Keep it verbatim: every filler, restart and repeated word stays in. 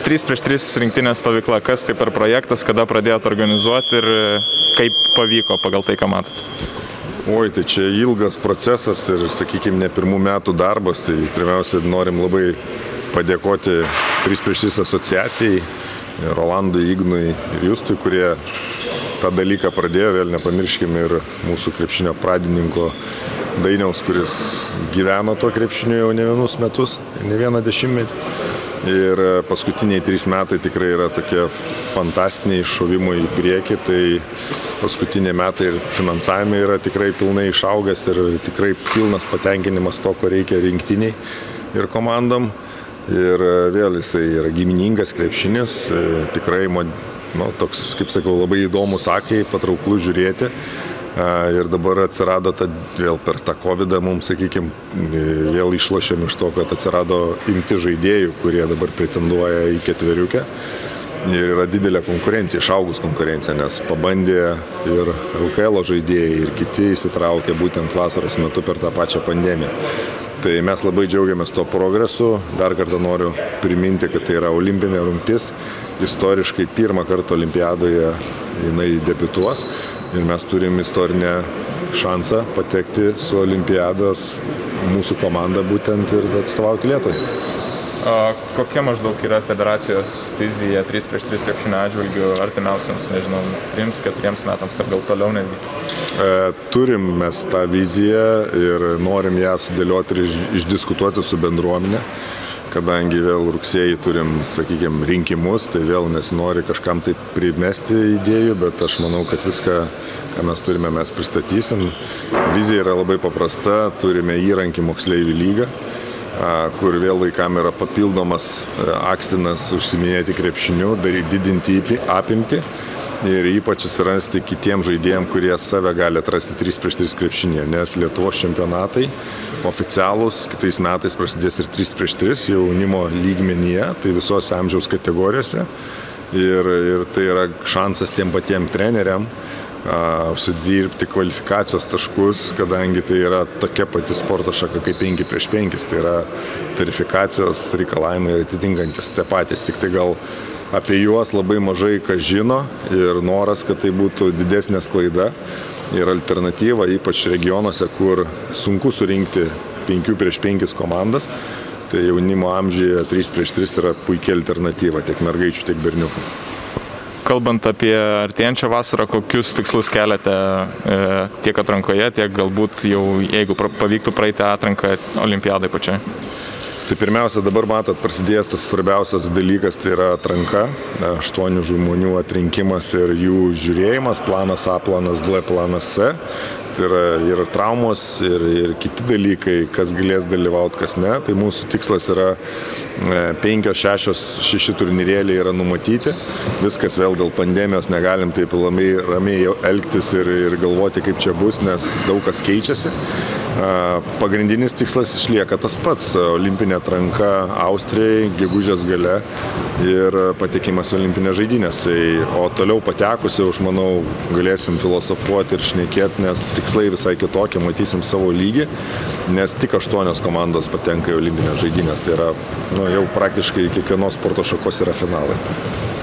trys prieš tris rinktinės stovykla, kas tai per projektas, kada pradėjot organizuoti ir kaip pavyko pagal tai, ką matot? Oi, tai čia ilgas procesas ir, sakykime, ne pirmų metų darbas, tai pirmiausia norim labai padėkoti trys prieš tris asociacijai, Rolandui, Ignui ir Justui, kurie tą dalyką pradėjo, vėl nepamirškime ir mūsų krepšinio pradininko Dainiaus, kuris gyveno to krepšinio jau ne vienus metus, ne vieną dešimtmetį. Ir paskutiniai trys metai tikrai yra tokie fantastiniai šovimai į priekį, tai paskutiniai metai ir finansavimai yra tikrai pilnai išaugęs ir tikrai pilnas patenkinimas to, ko reikia rinktiniai ir komandom. Ir vėl jisai yra giminingas krepšinis, tikrai, nu, toks, kaip sakau, labai įdomus akiai, patrauklų žiūrėti. Ir dabar atsirado, ta, vėl per tą kovidą mums, sakykime, vėl išlošėm iš to, kad atsirado imti žaidėjų, kurie dabar pretenduoja į ketveriukę. Ir yra didelė konkurencija, išaugus konkurencija, nes pabandė ir L K L žaidėjai ir kiti įsitraukė būtent vasaros metu per tą pačią pandemiją. Tai mes labai džiaugiamės to progresu. Dar kartą noriu priminti, kad tai yra olimpinė rungtis. Istoriškai pirmą kartą olimpiadoje jinai debiutuos. Ir mes turim istorinę šansą patekti su olimpiados mūsų komanda būtent ir atstovauti Lietuvai. Kokia maždaug yra federacijos vizija trys prieš tris krepšinio atžvilgių artimiausiams, nežinau, trims keturiems metams ar gal toliau netgi? E, turim mes tą viziją ir norim ją sudėlioti ir išdiskutuoti su bendruomenė, kadangi vėl rugsėjį turim, sakykime, rinkimus, tai vėl nesinori kažkam taip primesti idėjų, bet aš manau, kad viską, ką mes turime, mes pristatysim. Vizija yra labai paprasta, turime įrankį moksleivių lygą, kur vėl vaikam yra papildomas akstinas užsiminėti krepšiniu, daryti didinti apimtį ir ypač atsirasti kitiems žaidėjams, kurie save gali atrasti trys prieš tris krepšinėje, nes Lietuvos čempionatai oficialūs kitais metais prasidės ir trys prieš tris jaunimo lygmenyje, tai visose amžiaus kategorijose ir, ir tai yra šansas tiem patiem treneriam užsidirbti kvalifikacijos taškus, kadangi tai yra tokia pati sporto šaka kaip penki prieš penkis, tai yra tarifikacijos reikalavimai ir atitinkantis tie patys, tik tai gal apie juos labai mažai kas žino ir noras, kad tai būtų didesnė sklaida ir alternatyva, ypač regionuose, kur sunku surinkti penki prieš penkis komandas, tai jaunimo amžiuje trys prieš tris yra puikia alternatyva tiek mergaičių, tiek berniukų. Kalbant apie artėjančią vasarą, kokius tikslus keliate e, tiek atrankoje, tiek galbūt jau, jeigu pavyktų praeiti atranką olimpiadai pačiai? Tai pirmiausia, dabar matot, prasidėjęs tas svarbiausias dalykas, tai yra atranka, aštuonių žmonių atrinkimas ir jų žiūrėjimas, planas A, planas B, planas C. Tai yra ir traumos, ir, ir kiti dalykai, kas galės dalyvauti, kas ne. Tai mūsų tikslas yra penkios, šešios, šeši turnyrėliai yra numatyti. Viskas vėl dėl pandemijos negalim taip ramiai, ramiai elgtis ir, ir galvoti, kaip čia bus, nes daug kas keičiasi. Pagrindinis tikslas išlieka tas pats – olimpinė atranka Austrijai, gegužės gale ir patekimas olimpinės žaidynės. O toliau patekusi, aš manau, galėsim filosofuoti ir šnekėti, nes tikslai visai kitokie, matysim savo lygį, nes tik aštuonios komandos patenka į olimpinės žaidynės. Tai yra, nu, jau praktiškai kiekvienos sporto šakos yra finalai.